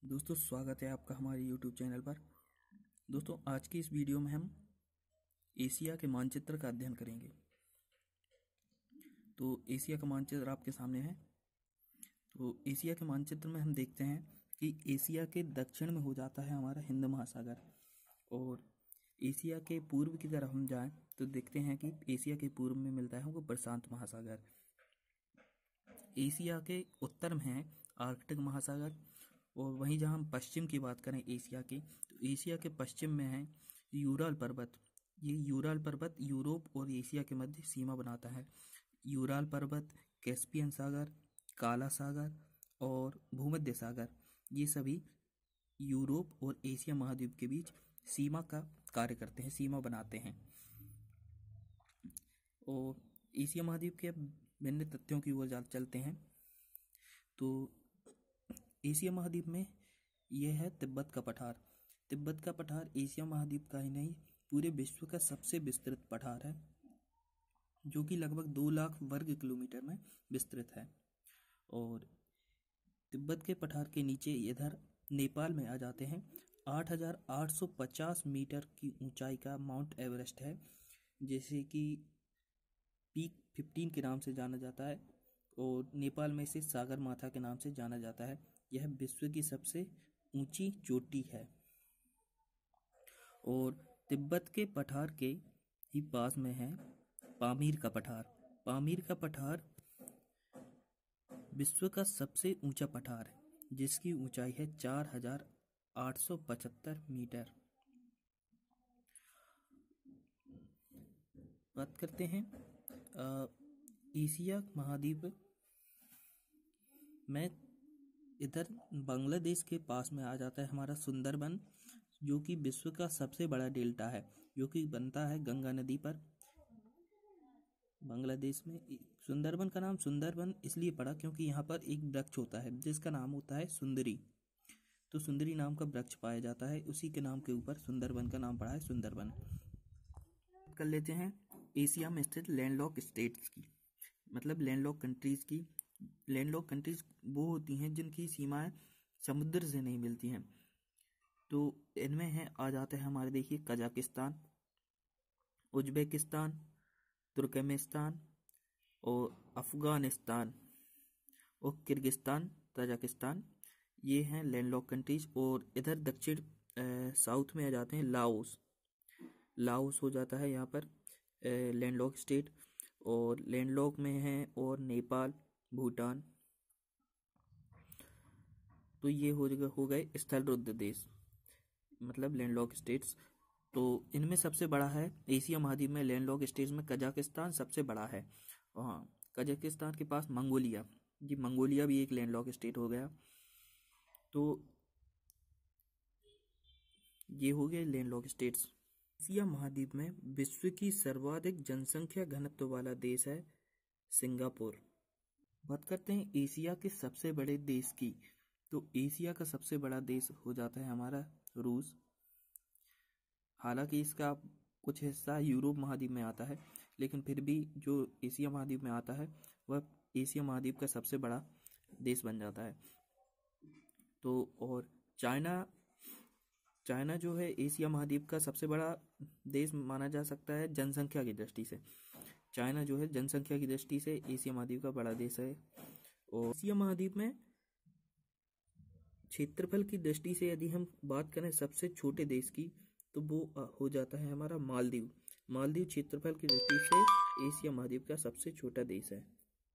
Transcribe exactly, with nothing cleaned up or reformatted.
दोस्तों स्वागत है आपका हमारे यूट्यूब चैनल पर। दोस्तों आज की इस वीडियो में हम एशिया के मानचित्र का अध्ययन करेंगे। तो एशिया का मानचित्र आपके सामने है। तो एशिया के मानचित्र में हम देखते हैं कि एशिया के दक्षिण में हो जाता है हमारा हिंद महासागर, और एशिया के पूर्व की तरफ हम जाएं तो देखते हैं कि एशिया के पूर्व में मिलता है हमको प्रशांत महासागर। एशिया के उत्तर में है आर्कटिक महासागर, और वहीं जहाँ हम पश्चिम की बात करें एशिया की, तो एशिया के पश्चिम में है यूराल पर्वत। ये यूराल पर्वत यूरोप और एशिया के मध्य सीमा बनाता है। यूराल पर्वत, कैस्पियन सागर, काला सागर और भूमध्य सागर, ये सभी यूरोप और एशिया महाद्वीप के बीच सीमा का कार्य करते हैं, सीमा बनाते हैं। और एशिया महाद्वीप के भिन्न तथ्यों की ओर चलते हैं। तो एशिया महाद्वीप में यह है तिब्बत का पठार। तिब्बत का पठार एशिया महाद्वीप का ही नहीं पूरे विश्व का सबसे विस्तृत पठार है, जो कि लगभग दो लाख वर्ग किलोमीटर में विस्तृत है। और तिब्बत के पठार के नीचे इधर नेपाल में आ जाते हैं आठ हजार आठ सौ पचास मीटर की ऊंचाई का माउंट एवरेस्ट है, जैसे कि पीक पंद्रह के नाम से जाना जाता है, और नेपाल में इसे सागर माथा के नाम से जाना जाता है। यह विश्व की सबसे ऊंची चोटी है। और तिब्बत के पठार के ही पास में है पामीर का पठार। पामीर का पठार विश्व का सबसे ऊंचा पठार है, जिसकी ऊंचाई है चार हजार आठ सौ पचहत्तर मीटर। बात करते हैं एशिया महाद्वीप में, इधर बांग्लादेश के पास में आ जाता है हमारा सुंदरबन, जो कि विश्व का सबसे बड़ा डेल्टा है, जो कि बनता है गंगा नदी पर। बांग्लादेश में सुंदरबन का नाम सुंदरबन इसलिए पड़ा क्योंकि यहाँ पर एक वृक्ष होता है जिसका नाम होता है सुंदरी। तो सुंदरी नाम का वृक्ष पाया जाता है, उसी के नाम के ऊपर सुंदरबन का नाम पड़ा है सुंदरबन। कर लेते हैं एशिया में स्थित लैंडलॉक स्टेट्स की, मतलब लैंडलॉक कंट्रीज की। लैंडलॉक कंट्रीज वो होती हैं जिनकी सीमाएं समुद्र से नहीं मिलती हैं। तो इनमें है आ जाते हैं हमारे, देखिए, कजाकिस्तान, उज्बेकिस्तान, तुर्कमेनिस्तान और अफगानिस्तान और किर्गिस्तान, तजाकिस्तान, ये हैं लैंडलॉक कंट्रीज। और इधर दक्षिण साउथ में आ जाते हैं लाओस। लाओस हो जाता है यहाँ पर लैंडलॉक स्टेट, और लैंडलॉक में है और नेपाल, भूटान। तो ये हो हो गए स्थल रुद्ध देश, मतलब लैंडलॉक स्टेट्स। तो इनमें सबसे बड़ा है एशिया महाद्वीप में लैंडलॉक स्टेट्स में कजाकिस्तान सबसे बड़ा है। हाँ, कजाकिस्तान के पास मंगोलिया, जी मंगोलिया भी एक लैंडलॉक स्टेट हो गया। तो ये हो गए लैंडलॉक स्टेट्स। एशिया महाद्वीप में विश्व की सर्वाधिक जनसंख्या घनत्व वाला देश है सिंगापुर। बात करते हैं एशिया के सबसे बड़े देश की, तो एशिया का सबसे बड़ा देश हो जाता है हमारा रूस। हालांकि इसका कुछ हिस्सा यूरोप महाद्वीप में आता है, लेकिन फिर भी जो एशिया महाद्वीप में आता है वह एशिया महाद्वीप का सबसे बड़ा देश बन जाता है। तो और चाइना चाइना जो है एशिया महाद्वीप का सबसे बड़ा देश माना जा सकता है जनसंख्या की दृष्टि से। चाइना जो है जनसंख्या की दृष्टि से एशिया महाद्वीप का बड़ा देश है। और एशिया महाद्वीप में क्षेत्रफल की दृष्टि से यदि हम बात करें सबसे छोटे देश की, तो वो हो जाता है हमारा मालदीव। मालदीव क्षेत्रफल की दृष्टि से एशिया महाद्वीप का सबसे छोटा देश है।